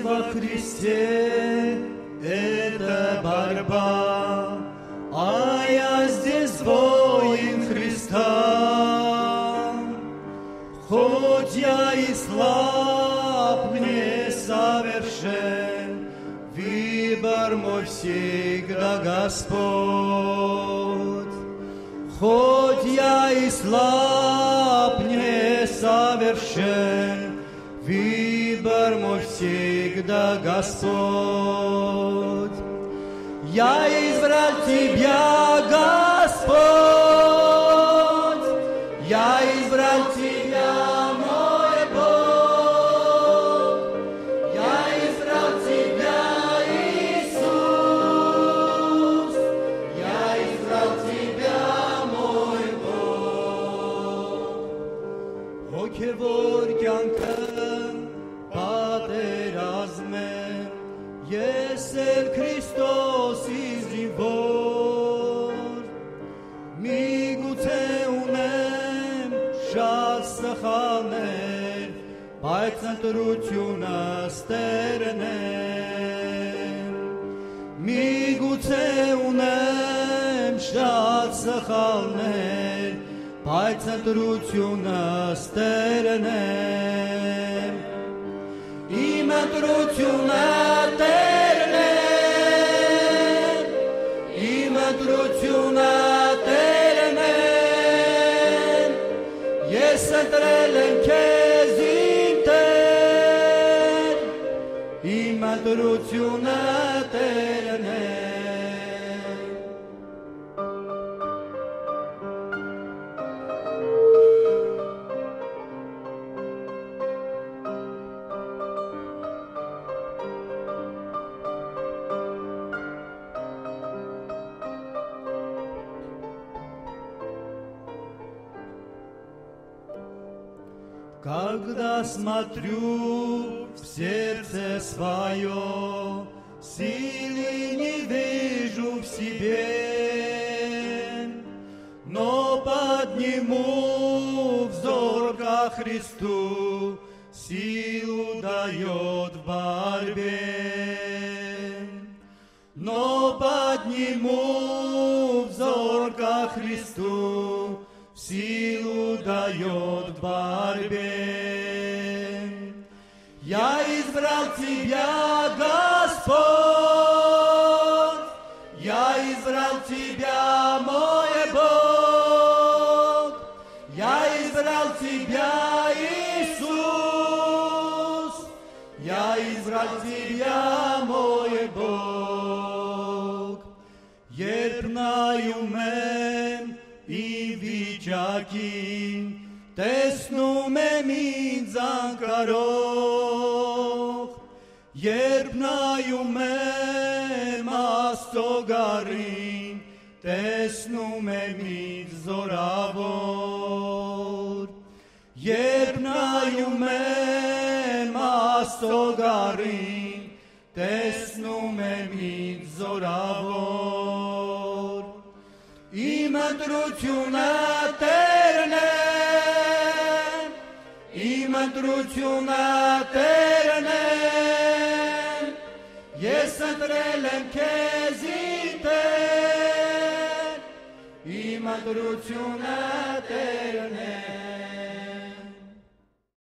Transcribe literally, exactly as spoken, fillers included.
во Христе это борьба, а я здесь воин Христа. Хоть я и слаб, не совершен, выбор мой всегда Господь. Хоть я и слаб, не совершен, выбор мой всегда Господь. Я избрал Тебя, Господь, я избрал Тебя, мой Бог, я избрал Тебя, Иисус, я избрал Тебя, мой Бог. О, кевор կյանքն պատերազմ է, ես էլ Քրիստոսի զինվոր, միգուցե ունեմ շատ սխալներ, բայց ընտրությունս Տերն է, միգուցե ունեմ շատ սխալներ, բայց ընտրությունս Տերն է, իմ ընտրությունը Տերն է, իմ ընտրությունը Տերն է, ես ընտրել եմ քեզ իմ Տեր, իմ ընտրությունը Տերն է. Когда смотрю в сердце свое, силы не вижу в себе, но подниму взор ко Христу, силу дает в борьбе. Но подниму взор ко Христу, силу дает в борьбе. Я избрал Тебя, Господь, я избрал Тебя, мой Бог, я избрал Тебя, Иисус, я избрал Тебя, мой Бог. Երբ նայում եմ իմ վիճակին, տեսնում եմ ինձ անկարող, երբ նայում եմ Աստծո գառին, տեսնում եմ ինձ զորավոր, երբ նայում եմ Աստծո գառին, տեսնում եմ ինձ զորավոր, իմ ընտրությունը Տերն է, իմ ընտրությունը Տերն է, ես ընտրել եմ քեզ իմ Տեր, իմ ընտրությունը Տերն է.